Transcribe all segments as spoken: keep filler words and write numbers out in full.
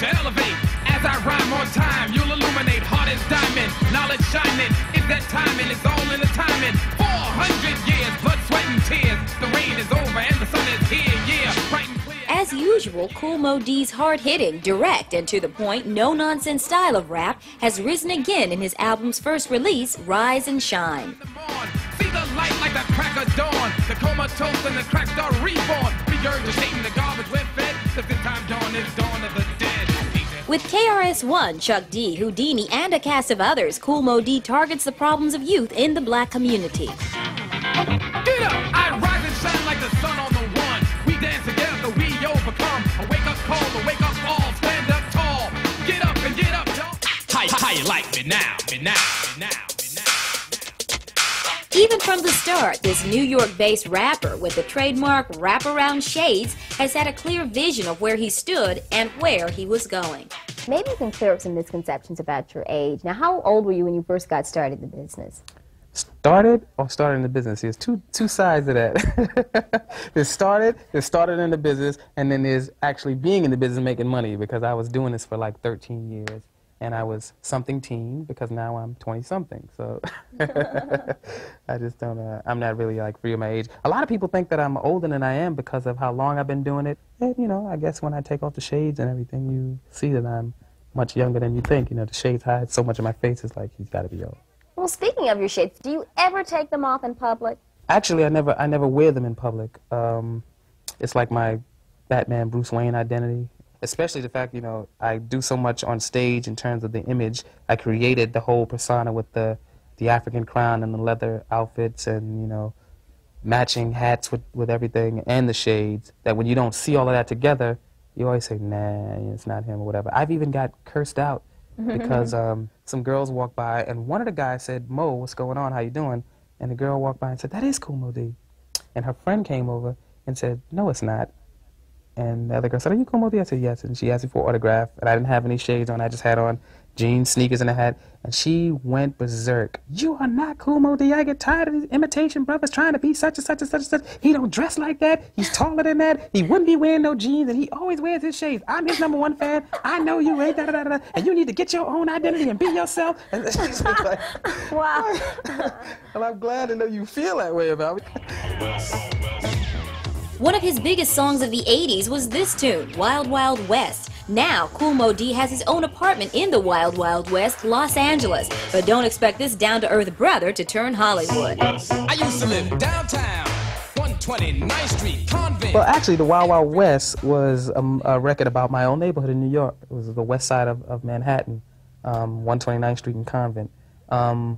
to elevate. As I rhyme on time, you'll illuminate. Heart is diamond, knowledge shining. It's that timing, it's all in the timing. four hundred years, blood, sweat, and tears. The rain is over and the sun is here, yeah, bright and clear. As usual, Kool Moe Dee's hard-hitting, direct, and to-the-point, no-nonsense style of rap has risen again in his album's first release, Rise and Shine. See the light like the crack of dawn. The comatose and the cracks are reborn. Regurgitating the garbage we're fed. The fifth time dawn is dawn of the dead. With K R S One, Chuck D, Houdini, and a cast of others, Kool Moe Dee targets the problems of youth in the black community. Get up! I rise and shine like the sun on the one. We dance together, we overcome. A wake-up call, a wake-up all. Stand up tall. Get up and get up, y'all. How, how you like me now? Me now, me now, me now. Even from the start, this New York-based rapper with the trademark wraparound shades has had a clear vision of where he stood and where he was going. Maybe you can clear up some misconceptions about your age. Now, how old were you when you first got started in the business? Started or started in the business? There's two two sides of that. There's started, there's started in the business, and then there's actually being in the business making money, because I was doing this for like thirteen years. And I was something teen, because now I'm twenty-something, so I just don't, uh, I'm not really like free of my age. A lot of people think that I'm older than I am because of how long I've been doing it. And, you know, I guess when I take off the shades and everything, you see that I'm much younger than you think. You know, the shades hide so much of my face, it's like, he's got to be old. Well, speaking of your shades, do you ever take them off in public? Actually, I never, I never wear them in public. Um, it's like my Batman Bruce Wayne identity. Especially the fact, you know, I do so much on stage in terms of the image. I created the whole persona with the, the African crown and the leather outfits and, you know, matching hats with, with everything and the shades, that when you don't see all of that together, you always say, nah, it's not him or whatever. I've even got cursed out because um, some girls walked by and one of the guys said, Mo, what's going on? How you doing? And the girl walked by and said, that is Kool Moe Dee. And her friend came over and said, no, it's not. And the other girl said, are you Kool Moe Dee? I said, yes. And she asked me for an autograph. And I didn't have any shades on. I just had on jeans, sneakers, and a hat. And she went berserk. You are not Kool Moe Dee. I get tired of these imitation brothers trying to be such and such and such and such. He don't dress like that. He's taller than that. He wouldn't be wearing no jeans. And he always wears his shades. I'm his number one fan. I know you, right? Da, da, da, da. And you need to get your own identity and be yourself. And she's like, wow. And I'm glad to know you feel that way about me. One of his biggest songs of the eighties was this tune, Wild Wild West. Now, Kool Moe Dee has his own apartment in the Wild Wild West, Los Angeles. But don't expect this down-to-earth brother to turn Hollywood. I used to live downtown, one twenty-ninth Street, Convent. Well, actually, the Wild Wild West was um, a record about my own neighborhood in New York. It was the west side of, of Manhattan, um, one twenty-ninth Street and Convent. Um,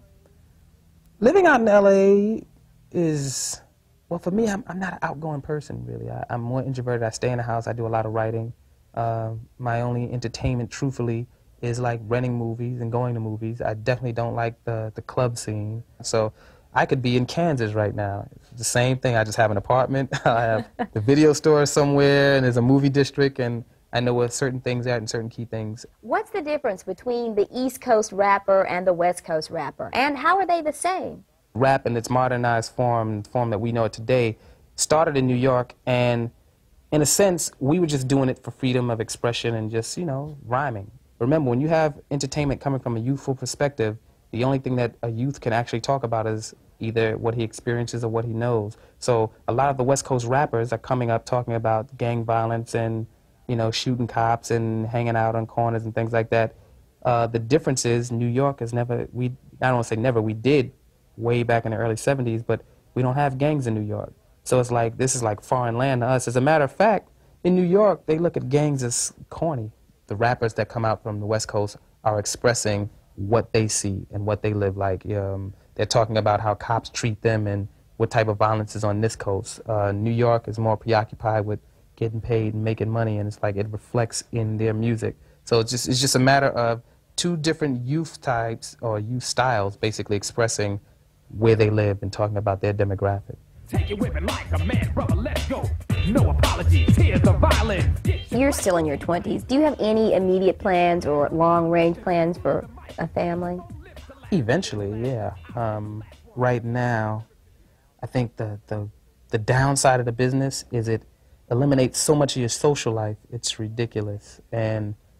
living out in L A is... Well, for me, I'm, I'm not an outgoing person, really. I, I'm more introverted. I stay in the house. I do a lot of writing. Uh, my only entertainment, truthfully, is like renting movies and going to movies. I definitely don't like the, the club scene. So I could be in Kansas right now. It's the same thing. I just have an apartment. I have the video store somewhere, and there's a movie district, and I know where certain things are and certain key things. What's the difference between the East Coast rapper and the West Coast rapper? And how are they the same? Rap in its modernized form, form that we know it today, started in New York, and in a sense, we were just doing it for freedom of expression and just, you know, rhyming. Remember, when you have entertainment coming from a youthful perspective, the only thing that a youth can actually talk about is either what he experiences or what he knows. So a lot of the West Coast rappers are coming up talking about gang violence and, you know, shooting cops and hanging out on corners and things like that. Uh, the difference is New York has never, we, I don't want to say never, we did way back in the early seventies, but we don't have gangs in New York. So it's like, this is like foreign land to us. As a matter of fact, in New York, they look at gangs as corny. The rappers that come out from the West Coast are expressing what they see and what they live like. Um, they're talking about how cops treat them and what type of violence is on this coast. Uh, New York is more preoccupied with getting paid and making money, and it's like it reflects in their music. So it's just, it's just a matter of two different youth types or youth styles basically expressing where they live and talking about their demographic. Take it with it like a man, brother, let's go. No apologies, here's the violin. You're still in your twenties. Do you have any immediate plans or long-range plans for a family? Eventually, yeah. Um, right now, I think the, the, the downside of the business is it eliminates so much of your social life. It's ridiculous. And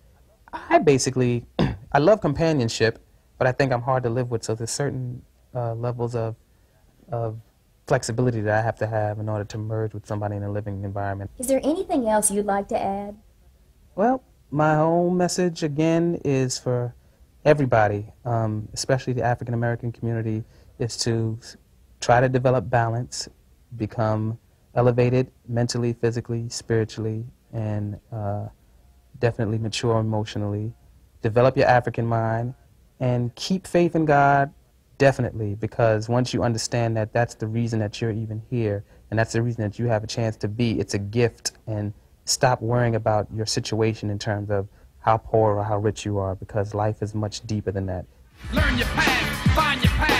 I basically, I love companionship, but I think I'm hard to live with, so there's certain uh, levels of, of flexibility that I have to have in order to merge with somebody in a living environment. Is there anything else you'd like to add? Well, my whole message, again, is for everybody, um, especially the African American community, is to try to develop balance, become elevated mentally, physically, spiritually, and uh, definitely mature emotionally. Develop your African mind, and keep faith in God, definitely, because once you understand that that's the reason that you're even here, and that's the reason that you have a chance to be, it's a gift, and stop worrying about your situation in terms of how poor or how rich you are, because life is much deeper than that. Learn your path, find your path.